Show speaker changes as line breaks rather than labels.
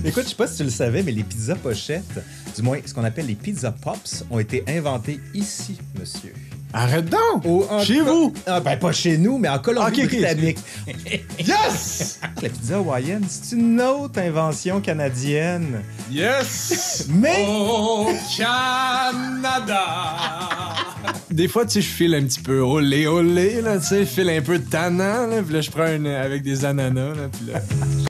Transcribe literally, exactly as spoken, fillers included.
Écoute, je sais pas si tu le savais, mais les pizzas pochettes, du moins ce qu'on appelle les pizza pops, ont été inventées ici, monsieur.
Arrête donc!
Au- en-
Chez vous!
Ah, ben pas chez nous, mais en Colombie-Britannique.
Yes!
La pizza hawaïenne, c'est une autre invention canadienne.
Yes!
Mais...
Au Canada! Des fois, tu sais, je file un petit peu olé olé, là, tu sais, je file un peu tannant, là, puis là, je prends une avec des ananas, là, puis là...